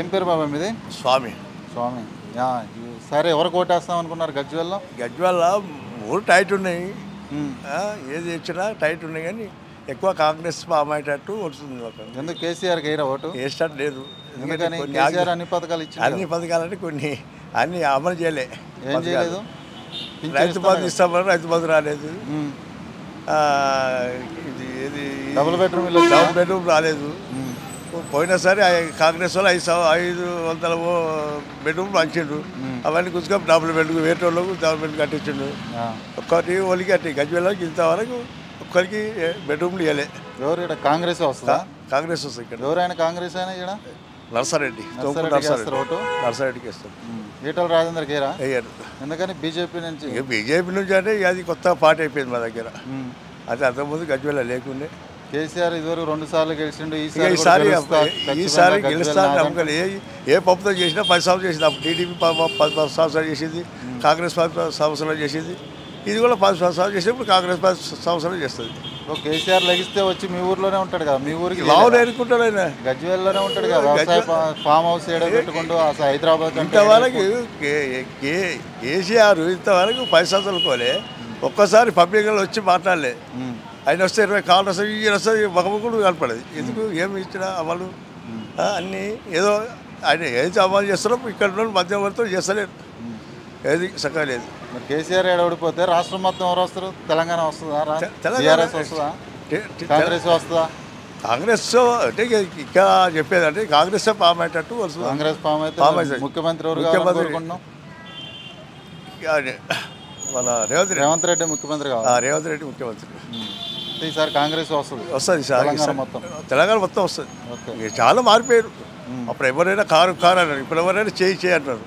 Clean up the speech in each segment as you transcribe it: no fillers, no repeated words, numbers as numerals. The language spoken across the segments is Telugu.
పేరు బాబా మీది? స్వామి. స్వామి. సరే ఎవరికి ఓటేస్తాం అనుకున్నారు గజ్వేల్లో? గజ్వేల్ ఊరు టైట్ ఉన్నాయి, ఏది ఇచ్చినా టైట్ ఉన్నాయి, కానీ ఎక్కువ కాంగ్రెస్ అమ్మాయేటట్టు వస్తుంది. ఎందుకు కేసీఆర్కి వేయరా ఓటు? వేసేటట్టు లేదు. ఎందుకని? కేసీఆర్ అన్ని పథకాలు ఇచ్చి అన్ని పథకాలని కొన్ని అన్ని అమలు చేయలే. ఏం చేయలేదు? రైతు బంధు ఇస్తామని రైతు బంధు రాలేదు. ఇది ఏది డబుల్ బెడ్రూమ్ రాలేదు. పోయినసారి కాంగ్రెస్ వాళ్ళు 500 బెడ్రూమ్లు పంచిండు. అవన్నీ కూర్చుకొని డబుల్ బెడ్రూమ్ వేరే వాళ్ళకు డబుల్ బెడ్రూమ్ కట్టించిండు. ఒక్కటి వాళ్ళకి కట్టి గజ్వేల్కి ఇంతవరకు ఒక్కరికి బెడ్రూమ్లు ఇవ్వలే. ఎవరు ఇక్కడ కాంగ్రెస్ వస్తుందా? కాంగ్రెస్ వస్తుంది ఇక్కడ. ఎవరైనా కాంగ్రెస్ అయినా ఇక్కడ నర్సారెడ్డి నర్సారెడ్డికి ఇస్తారు. ఈటల రాజేందర్కి వేయరు. ఎందుకని? బీజేపీ నుంచి అంటే అది కొత్త పార్టీ అయిపోయింది మా దగ్గర. అది అంతకుముందు గజ్వేల్ లేకుండే. కేసీఆర్ ఇదివరకు 2 సార్లు గెలిచిండు. ఈసారి గెలుస్తాను నమ్మకం. ఏ పప్పుతో చేసినా 10 సంవత్సరాలు చేసింది. అప్పుడు టీడీపీ 10 సంవత్సరాలు చేసింది, కాంగ్రెస్ 10 సంవత్సరాలు చేసింది. ఇది కూడా 10 సంవత్సరాలు చేసినప్పుడు కాంగ్రెస్ 10 సంవత్సరాలు చేస్తుంది. కేసీఆర్ లెగిస్తే వచ్చి మీ ఊర్లోనే ఉంటాడు కదా? మీ ఊరికి లావులు ఎన్నుకుంటాడు ఆయన. గజ్వేల్లోనే ఉంటాడు కదా, వ్యవసాయ ఫామ్ హౌస్ ఏడో పెట్టుకుంటూ హైదరాబాద్. ఇంతవరకు కేసీఆర్ ఇంతవరకు 10 సంవత్సరాలు కోలే ఒక్కసారి పబ్లిక్లో వచ్చి మాట్లాడలే. ఆయన వస్తే 20 కాళ్ళు వస్తాయి, ఈయన వస్తుంది, మగముకుడు కనపడదు. ఎందుకు ఏమి ఇచ్చినా అమలు అన్నీ ఏదో ఆయన ఏది అమలు చేస్తారో ఇక్కడ మధ్యవర్తులు చేస్తలేరు, ఏది చక్కగా లేదు. మరి కేసీఆర్ ఓడిపోతే రాష్ట్రం మొత్తం ఎవరు వస్తారు? తెలంగాణ వస్తుందా? టీఆర్ఎస్ వస్తుందా? కాంగ్రెస్ వస్తుందా? కాంగ్రెస్ అంటే ఇక్కడ చెప్పేది అంటే కాంగ్రెస్ ఫామ్ అయ్యేటట్టు వస్తుంది. కాంగ్రెస్ ఫామ్ అయితే ముఖ్యమంత్రి కోరుకుంటున్నాం. మన రేవంత్ రెడ్డి ముఖ్యమంత్రి కావాలి. రేవంత్ రెడ్డి ముఖ్యమంత్రి. ఈసారి కాంగ్రెస్ వస్తుంది సార్. తెలంగాణ మొత్తం వస్తుంది. చాలా మారిపోయారు. అప్పుడు ఎవరైనా కారు అన్నారు, ఇప్పుడు ఎవరైనా చేయి అంటారు,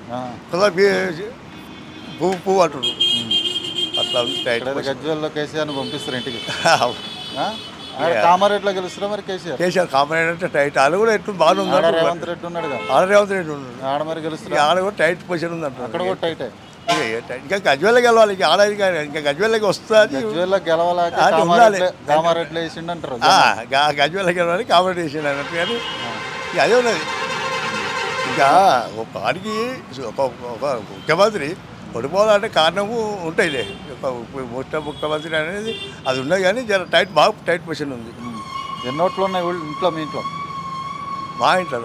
పువ్వు అంటారు. అట్లా గజ్వేల్లో కేసీఆర్ని పంపిస్తారు ఇంటికి. కామారెడ్డిలో గెలుస్తారా మరి కేసీఆర్? కామారెడ్డి అంటే టైట్. ఆడ కూడా ఎట్లు బాగుంది. రేవంత్ రెడ్డి ఉన్నాడు కదా, రేవంత్ రెడ్డి ఉన్నాడు. ఆడ మరి గెలుస్తారు. ఆడ కూడా టైట్ పొజిషన్ ఉంది అంటారు. అక్కడ కూడా టైటే. ఇంకా గజ్వేల్ గెలవాలి. ఇంకా గజ్వేల్కి వస్తుంది. గజ్వేల్లో గెలవాలి, కామారెడ్డిలో వేసిండు అంటారు. గజ్వేల్ గెలవాలి, కామారెడ్డి వేసిండు అన్నట్టు. కానీ అదే ఉన్నది. ఇంకా ఒక పార్టీకి ఒక ముఖ్యమంత్రి ఓడిపోవాలంటే కారణము ఉంటాయిలే. ముఖ్యమంత్రి అనేది అది ఉన్నది, కానీ బాగా టైట్ పొజిషన్ ఉంది. ఎన్ని ఓట్లు ఉన్నాయి ఇంట్లో? మీ ఇంట్లో? మా ఇంట్లో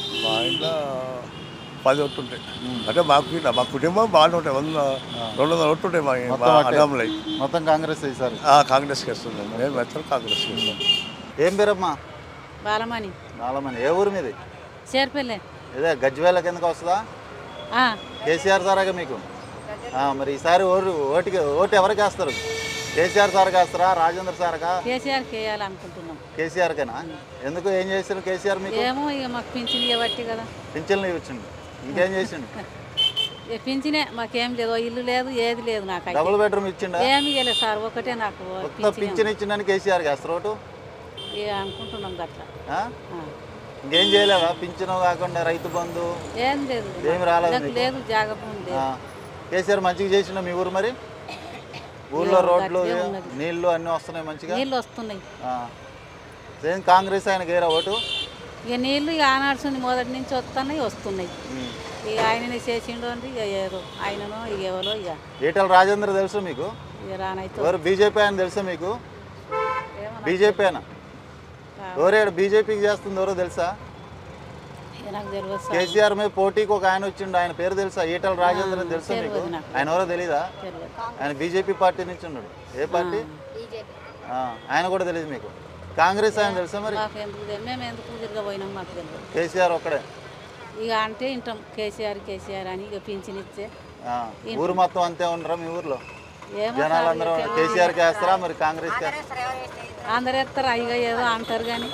10 ఓట్లు ఉంటాయి. అంటే మా కుటుంబం బాగానే ఉంటాయి. 200 ఓట్లు ఉంటాయి మా అన్నములు. మొత్తం కాంగ్రెస్ ఈసారి కాంగ్రెస్కి వస్తుంది. మేము మొత్తం కాంగ్రెస్కి వస్తాం. ఏం పేరమ్మా? బాలమణి. ఏ ఊరు మీది? చేర్పల్లె. ఇదే గజ్వేల్ కిందకి వస్తుందా? కేసీఆర్ సారాగా మీకు? మరి ఈసారి ఓటు ఎవరికి వేస్తారు? కేసీఆర్ సార్ వేస్తారా, రాజేంద్ర సార్గా? కేసీఆర్కి వేయాలనుకుంటున్నాం. కేసీఆర్కేనా? ఎందుకు? ఏం చేశారు కేసీఆర్ మీకు? ఏమో ఇక మాకు పింఛన్ ఇవ్వబట్టి కదా. పింఛన్లు ఇచ్చిండు. ఇంకేం చేసిండు? పింఛనే మాకేం లేదు, ఇల్లు లేదు, ఏది లేదు. నాకు డబుల్ బెడ్రూమ్ ఇచ్చిండు? ఏమి ఇవ్వలేదు సార్, ఒకటే నాకు పింఛన్ ఇచ్చిండని కేసీఆర్ వేస్తారు ఓటు అనుకుంటున్నాం. అట్లా ఇంకేం చేయలేదా? పింఛను కాకుండా రైతు బంధు ఏం లేదు, ఏమి రాలేదు. లేదు జాగపండి. కేసీఆర్ మంచిగా చేసిండు మీ ఊరు? మరి ఊర్లో రోడ్లు, నీళ్లు అన్నీ వస్తున్నాయి మంచిగా? నీళ్ళు వస్తున్నాయి. సేమ్ కాంగ్రెస్ ఆయనకి వేరా ఓటు? ఇక నీళ్ళు ఇక ఆనాడుతుంది, మొదటి నుంచి వస్తున్నాయి. ఇక ఆయననే చేసిండు అంటే ఇక ఏదో ఆయననో ఇక ఎవరో. ఇక ఈటల రాజేంద్ర తెలుసు మీకు? ఇక రానైతే ఎవరు? బీజేపీ ఆయన తెలుసా మీకు? బీజేపీ అయినా ఎవరు బీజేపీకి చేస్తుంది ఎవరో తెలుసా? నాకు తెలియదు. కేసీఆర్ మీద పోటీకి ఒక ఆయన వచ్చిండు, ఆయన పేరు తెలుసా? ఈటల రాజేంద్ర అని తెలుసా మీకు? ఆయన ఎవరో తెలీదా? ఆయన బీజేపీ పార్టీ నుంచి ఉన్నాడు. ఏ పార్టీ? ఆయన కూడా తెలియదు మీకు? కాంగ్రెస్ ఆయన తెలుసా మరి? మేము ఎందుకు తిరగబోయినాం, మాకు తెలియదు. కేసీఆర్ ఒక్కడే ఇక అంటే వింటాం కేసీఆర్ అని. ఇక పింఛన్ ఇచ్చే ఊరు మొత్తం అంతే ఉండరా మీ ఊర్లో? జనాలు అందరూ కేసీఆర్కి వేస్తారా మరి కాంగ్రెస్కి? అందరు వేస్తారా? ఇక ఏదో అంటారు కానీ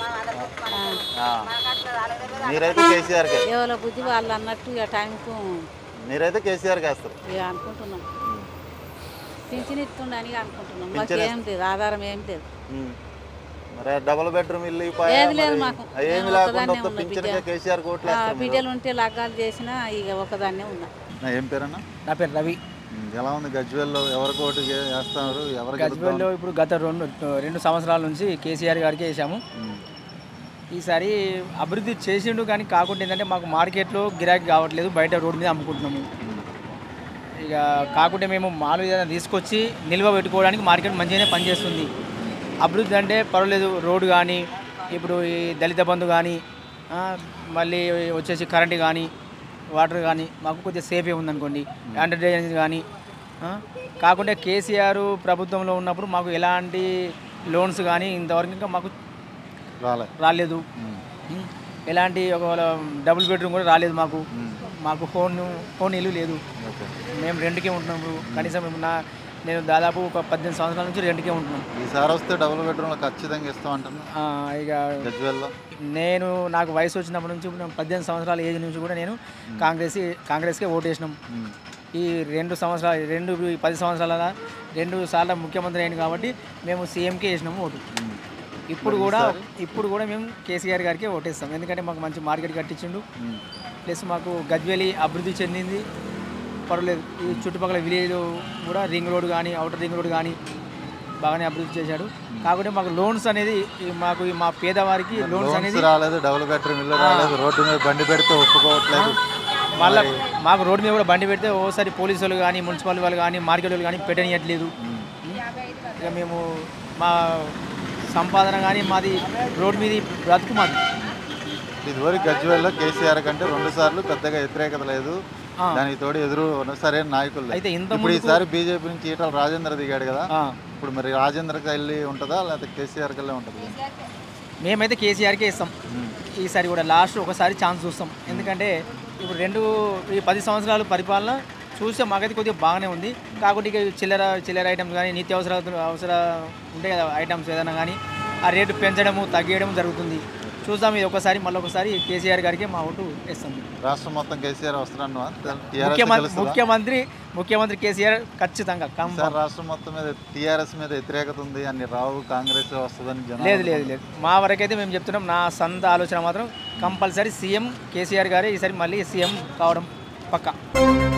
మీరైతే కేసీఆర్కి? ఎవరో బుద్ధి వాళ్ళు అన్నట్టు ఇక టైంకు మీరైతే కేసీఆర్కి వేస్తారు ఇక అనుకుంటున్నాం. పింఛన్ ఇస్తుండని అనుకుంటున్నాం. మాకు ఏం లేదు, ఆధారం ఏం లేదు. మరి డబుల్ బెడ్రూమ్ ఇల్లు ఏది లేదు మాకు. ఏమి లేకుండా కేసీఆర్ కోట్లు బిడ్డలు ఉంటే లగ్గాలు చేసినా ఇక ఒకదాన్నే ఉన్నా. ఏం పేరన్నా? నా పేరు రవి. ఎలా ఉంది గజ్వేల్లో? ఎవరికి ఓటు వేస్తున్నారు? గజ్వేల్లో ఇప్పుడు గత 2 సంవత్సరాల నుంచి కేసీఆర్ గారికి వేసాము. ఈసారి అభివృద్ధి చేసిండు కానీ కాకుండా ఏంటంటే మాకు మార్కెట్లో గిరాకీ కావట్లేదు, బయట రోడ్డు మీద అమ్ముకుంటున్నాము. ఇక కాకుంటే మేము మాలు ఏదైనా తీసుకొచ్చి నిల్వ పెట్టుకోవడానికి మార్కెట్ మంచిగానే పనిచేస్తుంది. అభివృద్ధి అంటే పర్వాలేదు, రోడ్డు కానీ ఇప్పుడు ఈ దళిత బంధు కానీ మళ్ళీ వచ్చేసి కరెంటు కానీ వాటర్ కానీ మాకు కొద్దిగా సేఫే ఉందనుకోండి. అండర్ డ్రైనేజ్ కానీ కాకుంటే కేసీఆర్ ప్రభుత్వంలో ఉన్నప్పుడు మాకు ఎలాంటి లోన్స్ కానీ ఇంతవరకు ఇంకా మాకు రాలేదు. ఎలాంటి ఒక డబుల్ బెడ్రూమ్ కూడా రాలేదు మాకు. మాకు ఫోన్ ఇల్లు లేదు, మేము రెంట్కే ఉంటున్నాము. కనీసం నేను దాదాపు ఒక 18 సంవత్సరాల నుంచి రెంట్కే ఉంటున్నాను. ఈసారి వస్తే డబుల్ బెడ్రూమ్లో ఖచ్చితంగా ఇస్తాం అంటున్నా. ఇక గజ్వేల్లో నాకు వయసు వచ్చినప్పటి నుంచి 18 సంవత్సరాల ఏజ్ నుంచి కూడా నేను కాంగ్రెస్కే ఓటేసినాం. ఈ 10 సంవత్సరాల 2 సార్లు ముఖ్యమంత్రి అయింది కాబట్టి మేము సీఎంకే వేసినాము ఓటు. ఇప్పుడు కూడా మేము కేసీఆర్ గారికి ఓటేస్తాం. ఎందుకంటే మాకు మంచి మార్కెట్ కట్టించిండు, ప్లస్ మాకు గజ్వేలి అభివృద్ధి చెందింది, పర్వాలేదు. ఈ చుట్టుపక్కల విలేజ్ కూడా రింగ్ రోడ్ కానీ అవుటర్ రింగ్ రోడ్ కానీ బాగానే అభివృద్ధి చేశాడు. కాకపోతే మాకు లోన్స్ అనేది మా పేదవారికి లోన్స్ అనేది రాలేదు, డబుల్ బెడ్రూమ్ ఇల్లు రాలేదు, రోడ్డు మీద బండి పెడితే ఒప్పుకోవట్లేదు. మళ్ళీ మాకు రోడ్డు మీద కూడా బండి పెడితే ఓసారి పోలీసు వాళ్ళు కానీ మున్సిపల్ వాళ్ళు కానీ మార్కెట్ వాళ్ళు కానీ పెట్టనియట్లేదు. ఇక మేము మా సంపాదన కానీ మాది రోడ్డు మీద బ్రతుకు మాది. ఇదివరకు గజ్వేల్లో కేసీఆర్ కంటే 2 సార్లు పెద్దగా వ్యతిరేకత లేదు, దానికి తోడు ఎదురు సరైన నాయకులు. అయితే ఇప్పుడు ఈసారి బీజేపీ నుంచి ఈటల రాజేందర్ దిగాడు కదా, ఇప్పుడు మరి రాజేంద్రకి వెళ్ళి ఉంటుందా లేకపోతే కేసీఆర్కి వెళ్ళి ఉంటుంది? మేమైతే కేసీఆర్కే ఇస్తాం. ఈసారి కూడా లాస్ట్ ఒకసారి ఛాన్స్ చూస్తాం. ఎందుకంటే ఇప్పుడు ఈ 10 సంవత్సరాలు పరిపాలన చూస్తే మాకైతే కొద్దిగా బాగానే ఉంది. కాకపోతే ఇక చిల్లర ఐటమ్స్ కానీ నిత్యావసర ఉంటాయి కదా ఐటమ్స్ ఏదైనా కానీ ఆ రేటు పెంచడము తగ్గడం జరుగుతుంది. చూద్దాం, ఇది మళ్ళొకసారి కేసీఆర్ గారికి మా ఓటు వేస్తాం. రాష్ట్రం మొత్తం కేసీఆర్ వస్తున్నాను. ముఖ్యమంత్రి కేసీఆర్ ఖచ్చితంగా. రాష్ట్రం మొత్తం మీద టీఆర్ఎస్ మీద వ్యతిరేకత ఉంది, అన్ని రావు, కాంగ్రెస్ వస్తుందని. లేదు, మా వరకైతే మేము చెప్తున్నాం. నా సొంత ఆలోచన మాత్రం కంపల్సరీ సీఎం కేసీఆర్ గారే ఈసారి మళ్ళీ సీఎం కావడం పక్కా.